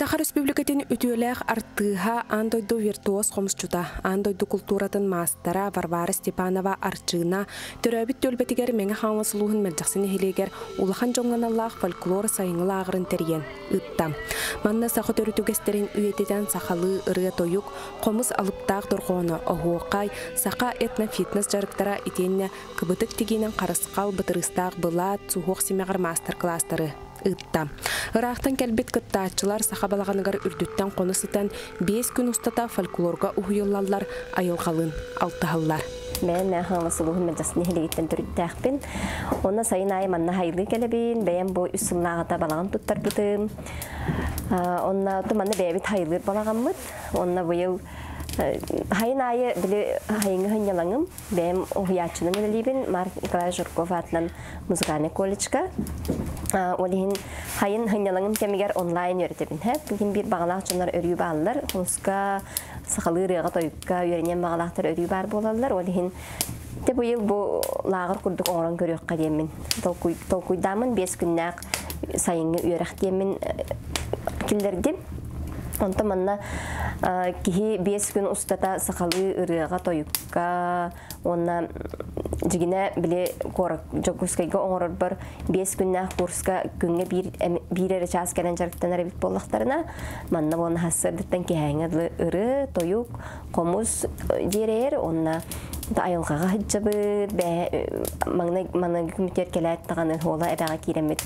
Саха Республикатын үтүөлээх артыыха андойду виртуоз хомсчута, андойду культуратын мастера Варвара Степанова арчыына төрөбүт төлбетигер меңе хаңласылуһун мэлжаксыны хилегер улахан жоңганаллаах фольклор сайыңылаагырын терген ытта. Манна саха төрүтүгестерин үйетеден сахалы ырыа тоюк, комус алыптаах доргоону огуокай, саха этно-фитнес жарыктара итенне кыбытык тигинен карыскал бытырыстаах былаат сухуох симегар мастер-класстары ытта. Ырахтан келбет кыттаачылар саха балаганыгар үрдүттен конусытан 5 күн устата фольклорга уйуллаллар айылгалын алтыхаллар. Мен хаңласылуһун мәҗәсне хилегиттен төрүттәхпин. Онна сайын ай манна хайлы келебин, бәйәм бу үсүмнагыта балаган туттарбытым. Онна туманы бәйбит хайлы балаганмыт. Онна быел хайын айы биле хайыңы хынялаңым. Бәйәм уячының элебин Марк Николай Журков атынан музыкальный колледжга. Олихин хайын хынялаңым кемигер онлайн өретебин. Бugün bir bağlaqçılar örüyü bağlılar. Onska saxalı rığa toyukka öğrenen bağlaqlar örüyü bar bolallar. Olihин de bu yıl bu lağır kurduk oğran görüyokka diyemin. Tolkuydamın 5 günlük sayını öğrek diyemin killerdim. Onta manna kihi 5 gün ustata saxalı rığa toyukka ona jigine bile korak jokuskayga oğrar bar 5 günlük kurska günge bir ere ças gelen jarıktan arabit bollaqtarına manna onu hasırdıktan ki hangıdlı ırı toyuk komus jerer ona da ayılgaga hıccabı mana gümüter kelayet tağanın hola ebağa kiremet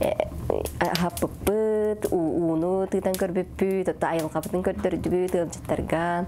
hapıpıt unu tıdan körbüpü da ayılga bıtın kördürdübü tılcıtlarga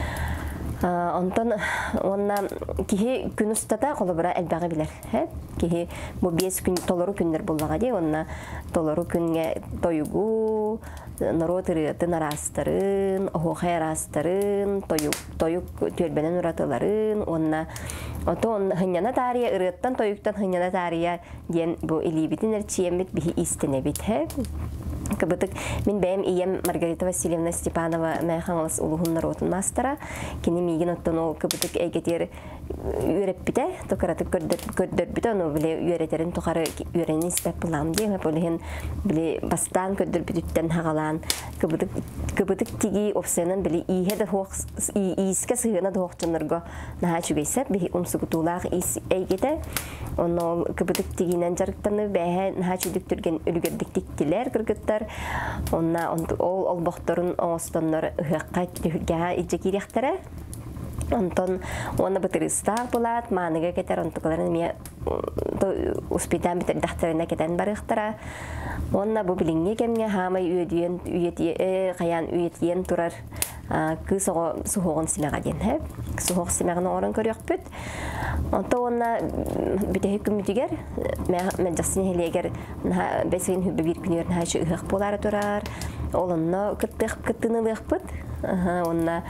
ondan ona kihi gün ustata kolabora elbağa biler. Kihi bu 5 gün tolaru günler bullağa diye ona tolaru günge toyugu narotırıtın arastarın, ohoğay arastarın, toyuk tölbenen uratıların ona Oton hınyana tariye ırıttan toyuktan hınyana tariye diyen bu elibitin erçiyemit bihi istenebit. Кабытык мен бәйм ием Маргарита Васильевна Степанова мәхаңлас улуһун народун мастера кини миген оттон ол кабытык әйгетер үйрәппите токаратык көрдөрбүтө ону биле үйрәтерин тохары үйрәнин истеп булам дие болehen биле бастан көрдөрбүттен хагалан кабытык тиги опсенен биле иһеде хох иске сыгына дохчонорго наха чугайсап би умсугутулах ис әйгете ону кабытык тигинен жарыктаны бәһә наха чүдүктүрген үлгөрдиктилер кыргыттар онна ол бохторун оңостоннор ыхакка түһүргәһә иҗекирехтере Антон оны бытырыстак булат маныга кетер онтукларын мен успитан битер дахтарына кетен барыктара онна бу билинге кемге хамай үйетие каян үйетиен турар кыз сухогон симега ден сухог симеганы орон көрөкпүт онна бите хүкүмүтүгер мен жасын хелегер бесин хүббе бир күнөр хачы ыхак болары турар олонно кыттынылыкпыт онна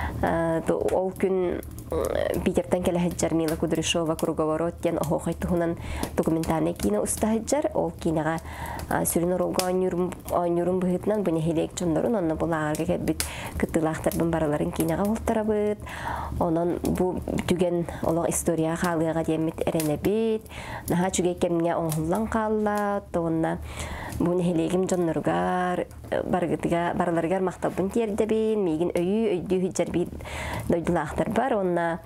ол күн Питертен келе хаджар Мила Кудряшова круговорот тен охойтуһунан документальный кино уста хаджар ол кинога сүрүн ролга онюрум быһытнан буны хелек чондорун онна булагарга кебит кыттылахтарбын бараларын кинога олтарабыт онон бу түген олог история халыга демит эренебит наха чуге кемге оңлан калла тонна буны хелегим жонноргар бараларгар мактабын тердебин мигин өйдүү хаджар бит дойдулахтар бар онна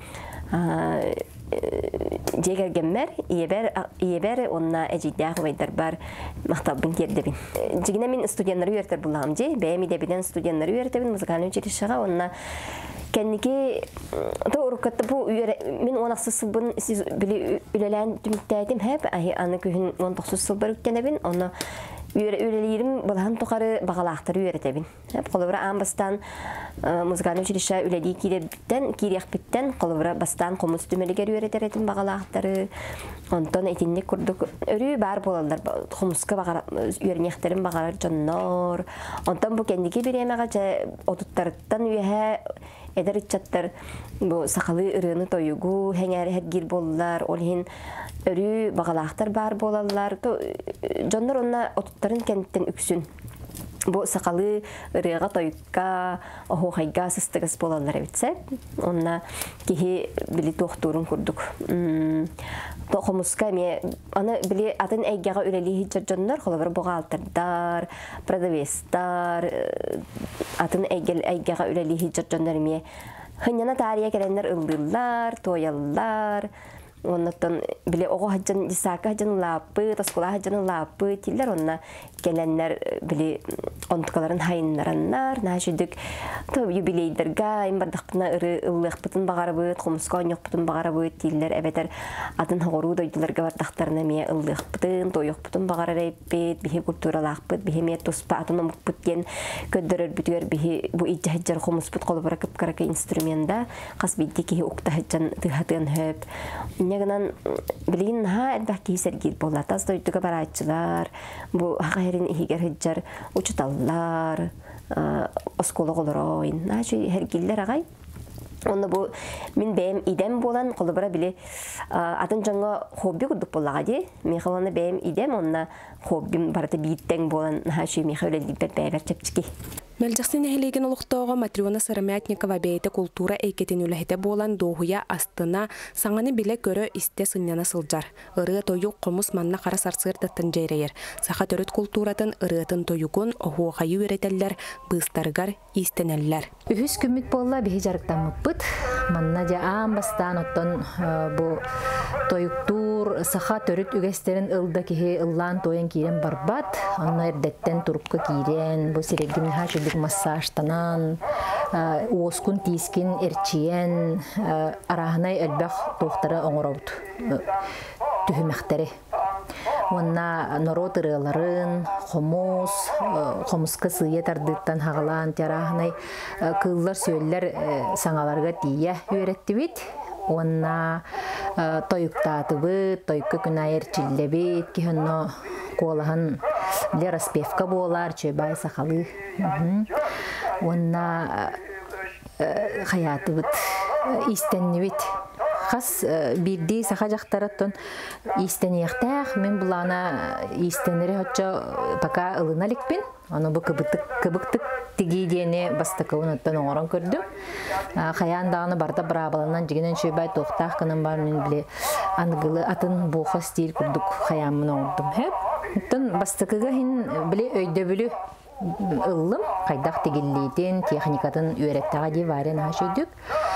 жегер геммер иебер онна эжидях вайдар бар мактабын тердебин жигине мен студенттер үйертер булагам же бэми дебиден студенттер үйертебин музыкальный училищега онна кенники то урукатта бу мен 16 сылбын сиз били үлелен түмүктәдим хеп аны күн 19 сыл бар үттенебин онна Үлелерим балахан тоқары бағалақтары үйретебін. Қолыбыра амбастан музыкальный училище үлелей кирекпіттен қолыбыра бастан қомыс түмелігер үйретеретін бағалақтары. Онтон етінне күрдік өрі бар болалар. Қомысқа үйренектерін бағалар жоннор. Онтон бұл кендеге беремеға отуттарыттан үйе эдер итчаттар бу сакалы ырыны тоюгу хәңәр һәргир боллар олһин өрү багалактар бар болалар то жоннор онна оттарын кенттен үксүн бу сакалы рыга тойка охойга сыстыгыс болалар битсе. Онна кихи били тохтурун курдук. Тохомуска ме аны били атын эйгага үлели хиджаннар холобар бухгалтердар, продавецтар атын эйгага үлели хиджаннар ме хыннана тария келеннер ылдылар, тояллар. Оннан биле ого хаджан дисака хаджан лапы, тоскула хаджан лапы тиллер онна келеннер биле онткаларын хайыннараннар, нажидик то юбилейдерга имбардакпына ыры ыллыкпытын багарабыт, комуска оньокпутун багарабыт тиллер эбетер атын хогору дойдуларга бардактарына ме ыллыкпытын, тойокпутун багарарайппыт, бихи культуралакпыт, бихи ме тоспа атын омукпут ген көддөрөр бүтүөр бихи бу ижа хаджар комуспут колбара кыпкарака инструмента кас бидди кихи укта хаджан тыхатын хөп. Негнан билин ха эдбаки сергит болла тас дойдуга барачылар бу хагайрин ихигер хеджар учуталлар оскологолоройн начи хергиллер агай онна бу мин бэм идем болан колобара биле атын жаңга хобби курдук боллага ди михалана бэм идем онна хоббим барата биттен болан хаши михалел дибет бэбер чепчики Мэлжахсын эхилеген олуқтауға Матриона Сырамятникова бейті культура эйкетен үләхеті болан доғуя астына саңаны біле көрі исте сынняна сылжар. Ыры тойуқ қомыс манна қара сарсырдаттын жайрайыр. Сақа төріт культуратын ырытын тойуғын оғуғайы өретелер, бұстарғар истенеллер. Үхіс күммік болла бейі жарықтан мұппыт. Манна жа аң бастан оттон бұ тойуқтур сақа төріт үгестерін ылда кеге ыллан тойын кейрен барбат. Онна эрдеттен турупқа кейрен, бұ сирегдімін хашыды массажтанан, оскун тискин эрчиен, арахнай элбэх тоқтары оңыраут түхімәқтері. Онна народ ырыларын, хомуска сыя тардыттан хағалан, арахнай кыллар сөйлер саңаларға тия үйретті бит. Онна тойуктаты бит, тойука күна эрчилле бит, киханно колахан распевка болар, чөбай сақалы. Онна хаяты бит, истенні бит. Хас бирди саха жақтараттон истенияқтақ, мен бұлана истенері хотча пока ылына ликпин. Оны бұл кыбыктык тигидене бастакауын оттан оңыран көрдім. Хаяндағыны барда брабаланан жегенен шөбай тоқтақ кынан бар мен біле ангылы атын боқа стиль күрдік хаямын оңырдым. Оттан бастакыға хин біле өйді білі ылым, қайдақ тегілейтін, техникатын үйреттіға де варен ашөйдік.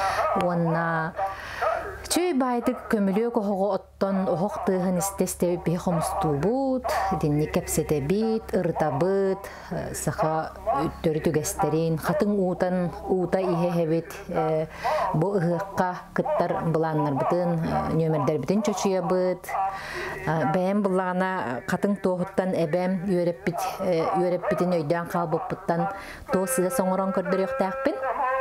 Онна чөй байдык көмілі көғығы оттон оғықтығын істестебі бей қомысту бұд, дінні кәпсеті бит, ұрта бұд, сақа өттөрі түгестерін, қатын ұта ихе бит, бұл ұғыққа күттар бұланнар бұтын, нөмірдер бітін чөчуя бұд. Бәйім бұлағына қатын тоғыттан әбәм үйеріп бітін өйден қалбып бұттан тоғысыға соңыран көрдір өқтәқпін.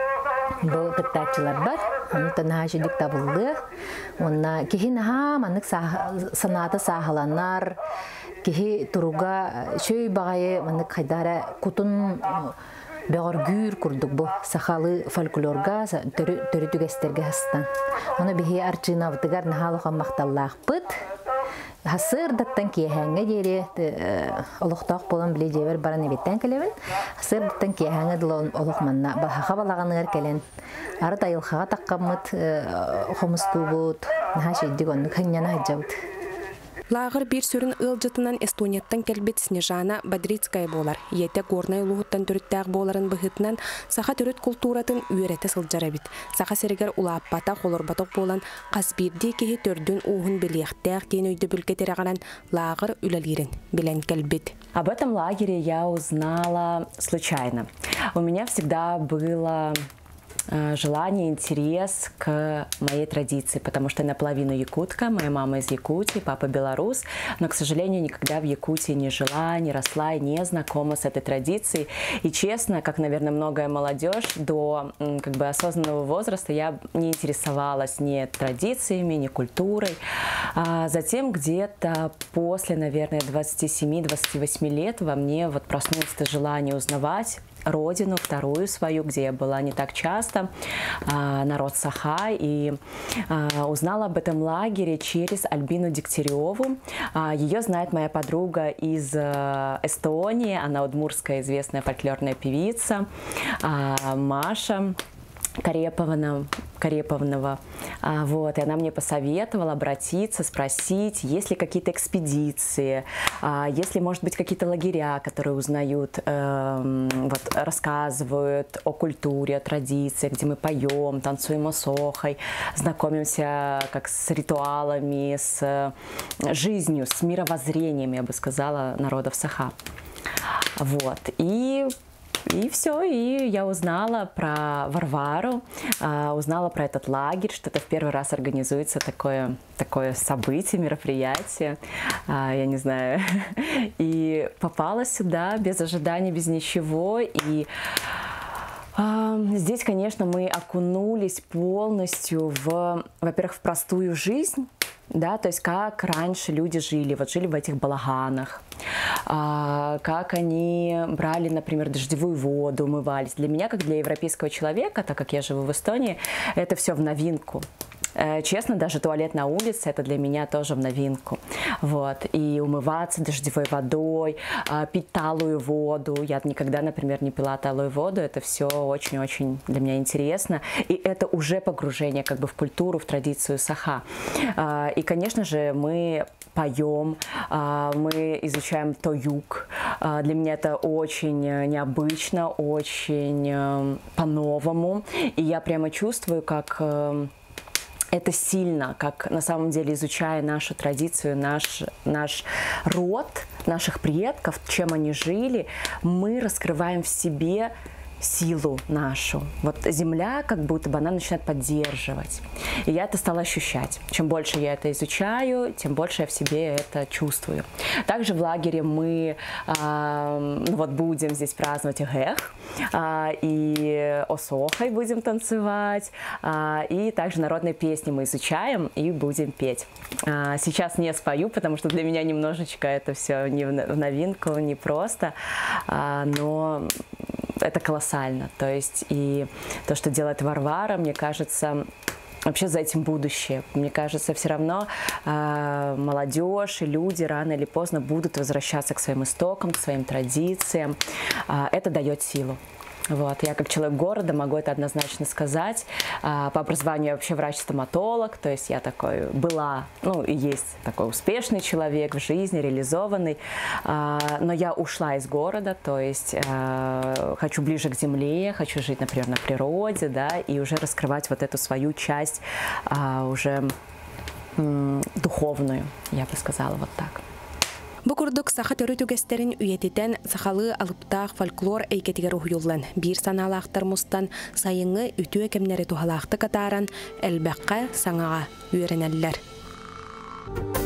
Бұл кыттачылар бар, онтан хашидик табылды. Онна кихи наха маннык санаты сахаланар, кихи туруга шөй бағайы маннык хайдара кутун бәғар гүр күрдік бұл сақалы фольклорга төрі түгестерге хастан. Оны бихи арчына бұтығар нахалуға мақталлақ бұд. Хасыр даттан киехәңе дере олуқтақ болан біле жебер баран ебеттен келебін. Хасыр даттан киехәңе дылын олуқманна бағаға балағанығар келен. Ары дайылқаға таққамыд қомысту бұд. Наға шейдік онды қыңняна хаджауд. Лағыр бір сүрін ылжытынан Эстонияттан кәлбет Снежана Бодрицкая болар. Ете горнай луғыттан түріттәғ боларын бұғытынан сақа түріт культуратын үйреті сылжара бит. Сақа серегер улаппата қолырбатық болан қасбирді кеге төрдін уғын біліқтәғ ден өйді бүлкетері ғаран лағыр үләлерін білен кәлбет. Об этом лагере я узнала случайно. У меня всегда было желание, интерес к моей традиции, потому что я наполовину якутка, моя мама из Якутии, папа белорус, но, к сожалению, никогда в Якутии не жила, не росла и не знакома с этой традицией. И честно, как, наверное, многое молодежь, до осознанного возраста я не интересовалась ни традициями, ни культурой. Затем где-то после, наверное, 27-28 лет во мне проснулось это желание узнавать родину, вторую свою, где я была не так часто, народ Саха, и узнала об этом лагере через Альбину Дегтяреву. Ее знает моя подруга из Эстонии, она удмуртская известная фольклорная певица, Маша Кареповнова. Вот, и она мне посоветовала обратиться, спросить, есть ли какие-то экспедиции, есть ли, может быть, какие-то лагеря, которые узнают, вот, рассказывают о культуре, о традициях, где мы поем, танцуем осохой, знакомимся как с ритуалами, с жизнью, с мировоззрением, я бы сказала, народов Саха. Вот, и все, и я узнала про Варвару, узнала про этот лагерь, что это в первый раз организуется такое событие, мероприятие, я не знаю, и попала сюда без ожиданий, без ничего, и здесь, конечно, мы окунулись полностью во-первых, в простую жизнь, да, то есть как раньше люди жили, вот жили в этих балаганах, как они брали, например, дождевую воду, умывались. Для меня, как для европейского человека, так как я живу в Эстонии, это все в новинку. Честно, даже туалет на улице, это для меня тоже в новинку. Вот. И умываться дождевой водой, пить талую воду. Я никогда, например, не пила талую воду. Это все очень-очень для меня интересно. И это уже погружение как бы в культуру, в традицию Саха. И, конечно же, мы поем, мы изучаем тоюк. Для меня это очень необычно, очень по-новому. И я прямо чувствую, как это сильно, как на самом деле, изучая нашу традицию, наш род, наших предков, чем они жили, мы раскрываем в себе силу нашу. Вот земля, как будто бы она начинает поддерживать. И я это стала ощущать. Чем больше я это изучаю, тем больше я в себе это чувствую. Также в лагере мы вот будем здесь праздновать Гех, и осохой будем танцевать, и также народные песни мы изучаем и будем петь. Сейчас не спою, потому что для меня немножечко это все не в новинку, не просто, но это колоссально. То есть и то, что делает Варвара, мне кажется, вообще за этим будущее. Мне кажется, все равно молодежь и люди рано или поздно будут возвращаться к своим истокам, к своим традициям. Это дает силу. Вот. Я как человек города могу это однозначно сказать. По образованию я вообще врач-стоматолог, то есть я была, и есть такой успешный человек в жизни, реализованный, но я ушла из города, то есть хочу ближе к земле, хочу жить, например, на природе, да, и уже раскрывать вот эту свою часть уже духовную, я бы сказала, вот так. Бу курдук саха төрү түгестерин үйетитен сахалы алыптаах фольклор эйкетигер уйуллан бир саналаахтар мустан сайыңы үтүө кемнери тухалаахты катааран элбекка саңага үйренеллер.